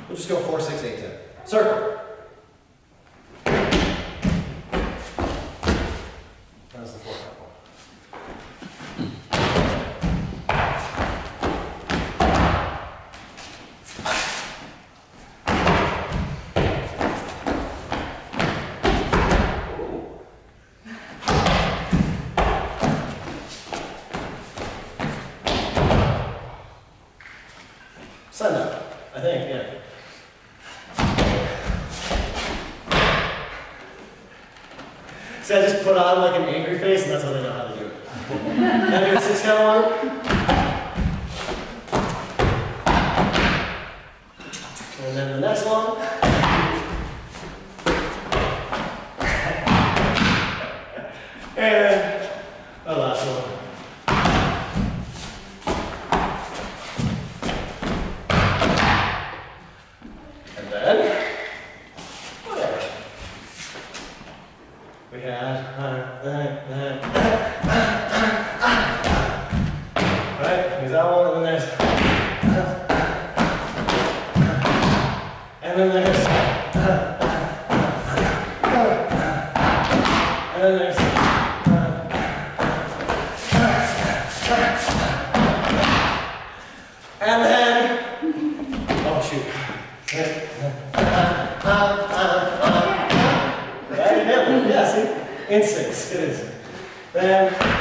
We'll just go 4, 6, 8, 10. Circle. That's the 4 count one. Sendout, I think, yeah. See, I just put on like an angry face and that's how they know how to do it. Now do a 6 count one. And then the next one. And the last one. We had, right? There's that one, and then there's, and then there's, and then there's, and then, oh shoot. Right? Yeah, see? In 6, it is. Then